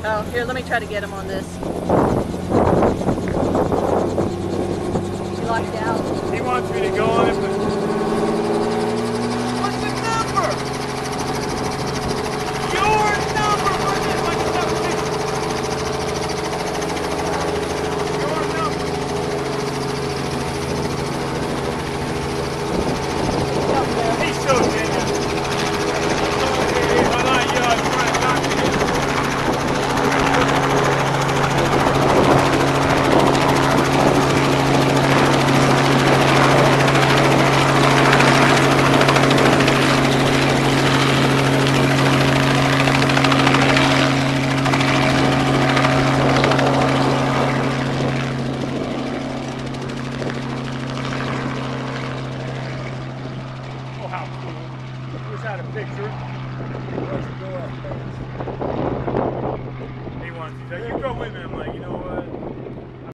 Oh, here, let me try to get him on this. He locked out. He wants me to go on it, but... What's the number? Your number! What's the number? Your number. He's so genuine. Hold on, you're trying to talk to me. Oh, how cool. Wish I had a picture. He wants to. You go with me. I'm like, you know what?